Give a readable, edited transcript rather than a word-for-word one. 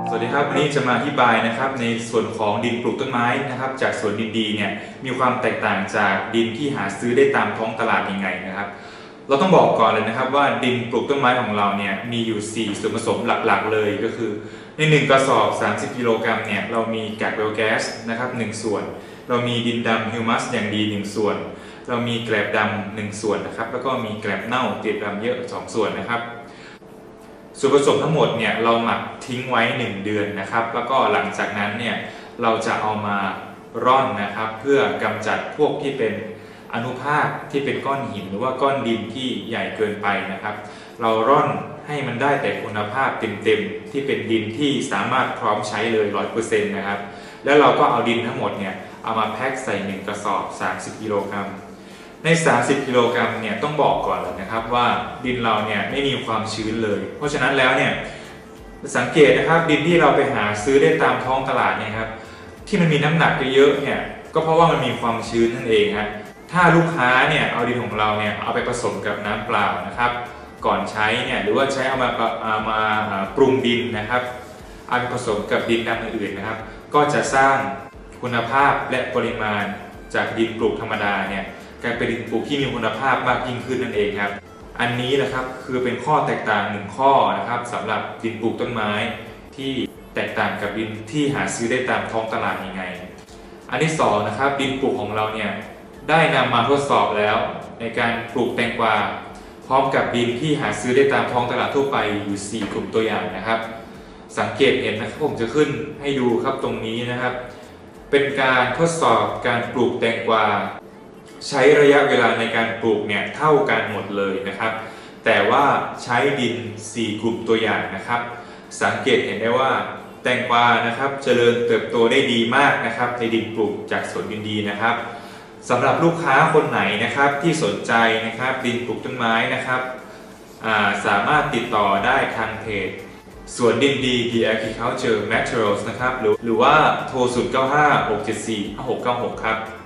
สวัสดีครับวันนี้จะมาอธิบายนะครับในส่วนของดินปลูกต้นไม้นะครับจากสวนดินดีเนี่ยมีความแตกต่างจากดินที่หาซื้อได้ตามท้องตลาดยังไงนะครับเราต้องบอกก่อนเลยนะครับว่าดินปลูกต้นไม้ของเราเนี่ยมีอยู่4ส่วนผสมหลักๆเลยก็คือใน1กระสอบ30กิโลกรัมเนี่ยเรามีแกลบไบโอแก๊สนะครับ1ส่วนเรามีดินดำฮิวมัสอย่างดี1ส่วนเรามีแกลบดำ1ส่วนนะครับแล้วก็มีแกลบเน่าติดดำเยอะ2ส่วนนะครับส่วนผสมทั้งหมดเนี่ยเราหมักทิ้งไว้1เดือนนะครับแล้วก็หลังจากนั้นเนี่ยเราจะเอามาร่อนนะครับเพื่อกำจัดพวกที่เป็นอนุภาคที่เป็นก้อนหินหรือว่าก้อนดินที่ใหญ่เกินไปนะครับเราร่อนให้มันได้แต่คุณภาพเต็มๆที่เป็นดินที่สามารถพร้อมใช้เลย 100% นะครับแล้วเราก็เอาดินทั้งหมดเนี่ยเอามาแพ็คใส่1กระสอบ30กิโลกรัมใน30กิโลกรัมเนี่ยต้องบอกก่อนเลยนะครับว่าดินเราเนี่ยไม่มีความชื้นเลยเพราะฉะนั้นแล้วเนี่ยสังเกตนะครับดินที่เราไปหาซื้อได้ตามท้องตลาดเนี่ยครับที่มันมีน้ำหนักเยอะๆเนี่ยก็เพราะว่ามันมีความชื้นนั่นเองฮะถ้าลูกค้าเนี่ยเอาดินของเราเนี่ยเอาไปผสมกับน้ำเปล่านะครับก่อนใช้เนี่ยหรือว่าใช้เอามาปรุงดินนะครับเอาไปผสมกับดินดำอื่นๆนะครับก็จะสร้างคุณภาพและปริมาณจากดินปลูกธรรมดาเนี่ยกลายเป็นดินปลูกที่มีคุณภาพมากยิ่งขึ้นนั่นเองครับอันนี้นะครับคือเป็นข้อแตกต่าง1ข้อนะครับสำหรับดินปลูกต้นไม้ที่แตกต่างกับดินที่หาซื้อได้ตามท้องตลาดยังไงอันที่2นะครับดินปลูกของเราเนี่ยได้นำมาทดสอบแล้วในการปลูกแตงกวาพร้อมกับดินที่หาซื้อได้ตามท้องตลาดทั่วไปอยู่4กลุ่มตัวอย่างนะครับสังเกตเห็นนะครับผมจะขึ้นให้ดูครับตรงนี้นะครับเป็นการทดสอบการปลูกแตงกวาใช้ระยะเวลาในการปลูกเนี่ยเท่ากันหมดเลยนะครับแต่ว่าใช้ดิน4กลุ่มตัวอย่างนะครับสังเกตเห็นได้ว่าแตงกวานะครับเจริญเติบโตได้ดีมากนะครับในดินปลูกจากสวนดินดีนะครับสำหรับลูกค้าคนไหนนะครับที่สนใจนะครับดินปลูกต้นไม้นะครับสามารถติดต่อได้ทางเพจสวนดินดี The Agriculture Materials นะครับหรือว่าโทร 0956745696 ครับ